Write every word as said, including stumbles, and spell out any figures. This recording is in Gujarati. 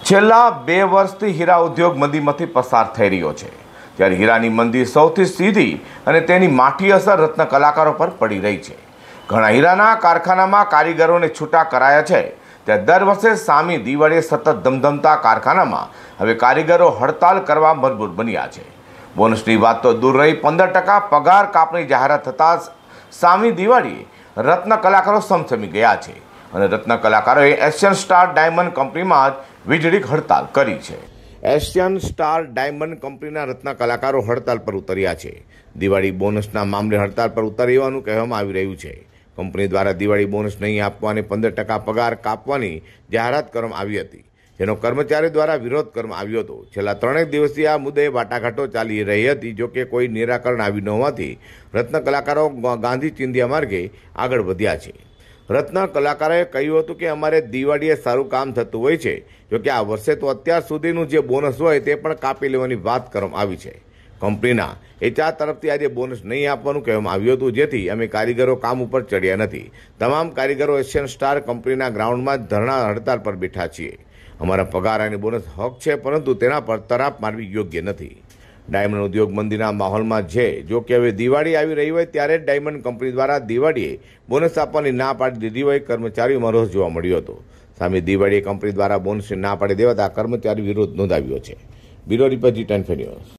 છેલ્લા બે વર્ષથી હીરા ઉદ્યોગ મંદીમાંથી પસાર થઈ રહ્યો છે, ત્યારે હીરાની મંદી સૌથી સીધી અને તેની માઠી અસર રત્ન કલાકારો પર પડી રહી છે. ઘણા હીરાના કારખાનામાં કારીગરોને છૂટા કરાયા છે, ત્યારે દર વર્ષે સામી દિવાળીએ સતત ધમધમતા કારખાનામાં હવે કારીગરો હડતાલ કરવા મજબૂર બન્યા છે. બોનસની વાત તો દૂર રહી, પંદર ટકા પગાર કાપની જાહેરાત થતાં સામી દિવાળીએ રત્ન કલાકારો સમસમી ગયા છે અને રત્ન કલાકારોએ એશિયન સ્ટાર ડાયમંડ કંપનીમાં જ વીજળીક હડતાલ કરી છે. એશિયન સ્ટાર ડાયમંડ કંપનીના રત્ન કલાકારો હડતાલ પર ઉતર્યા છે. દિવાળી બોનસના મામલે હડતાલ પર ઉતરવાનું કહેવામાં આવી રહ્યું છે. કંપની દ્વારા દિવાળી બોનસ નહીં આપવા અને પંદર ટકા પગાર કાપવાની જાહેરાત કરવામાં આવી હતી, જેનો કર્મચારીઓ દ્વારા વિરોધ કરવામાં આવ્યો હતો. છેલ્લા ત્રણેક દિવસથી આ મુદ્દે વાટાઘાટો ચાલી રહી હતી, જોકે કોઈ નિરાકરણ આવ્યું ન હોવાથી રત્ન કલાકારો ગાંધી ચિંધ્યા માર્ગે આગળ વધ્યા છે. રત્ન કલાકારોએ કહ્યું હતું કે અમારે દિવાળીએ સારું કામ થતું હોય છે, જોકે આ વર્ષે તો અત્યાર સુધીનું જે બોનસ હોય તે પણ કાપી લેવાની વાત કરવામાં આવી છે. કંપનીના એચઆર તરફથી આજે બોનસ નહીં આપવાનું કહેવામાં આવ્યું હતું, જેથી અમે કારીગરો કામ ઉપર ચડ્યા નથી. તમામ કારીગરો એશિયન સ્ટાર કંપનીના ગ્રાઉન્ડમાં જ ધરણા હડતાલ પર બેઠા છીએ. અમારા પગાર અને બોનસ હક છે, પરંતુ તેના પર તરાપ મારવી યોગ્ય નથી. ડાયમંડ ઉદ્યોગ મંદીના માહોલમાં છે, જો કે હવે દિવાળી આવી રહી હોય ત્યારે જ ડાયમંડ કંપની દ્વારા દિવાળીએ બોનસ આપવાની ના પાડી દીધી હોય કર્મચારીઓમાં રોષ જોવા મળ્યો હતો. સામે દિવાળીએ કંપની દ્વારા બોનસની ના પાડી દેવાતા કર્મચારી વિરોધ નોંધાવ્યો છે. Bureau report G ten news.